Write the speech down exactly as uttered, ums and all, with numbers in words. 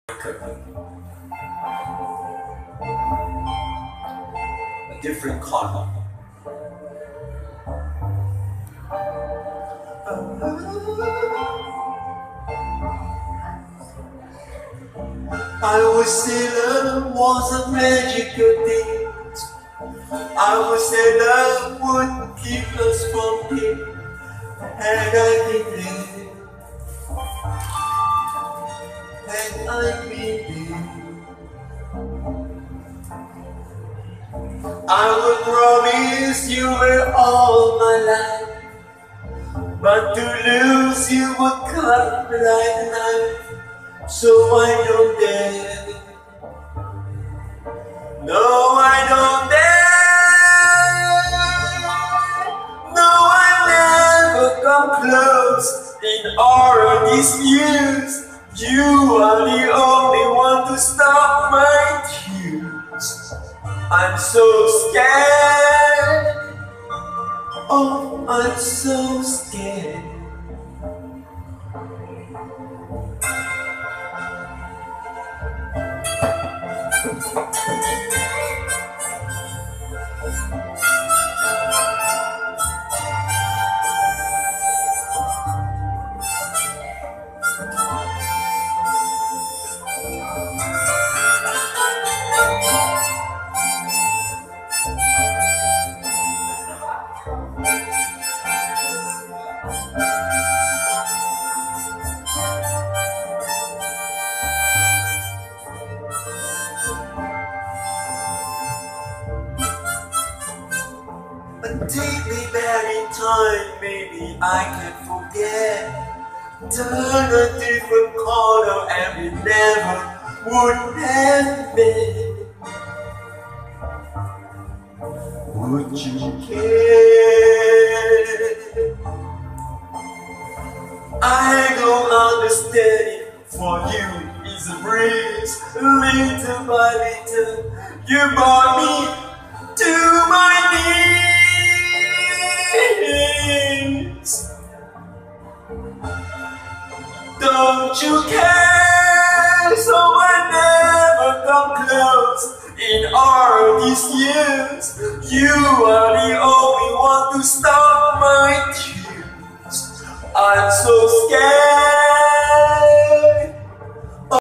a different color. I would say love was a magical thing. I would say love would keep us from pain. Had I been there, had I been there, I would promise you were all my life. But to lose you would cut like a knife. So I don't dare. No, I don't dare. No, I never come close. In all of these years, you are the only one to stop my tears. I'm so scared. Oh, I'm so scared. Take me back in time, maybe I can forget. Turn a different corner and we never would have been. Would you care? I don't understand it. For you is a breeze, little by little. You brought me to my knees. Don't you care? So I never come close. In all these years, you are the only one to stop my tears. I'm so scared.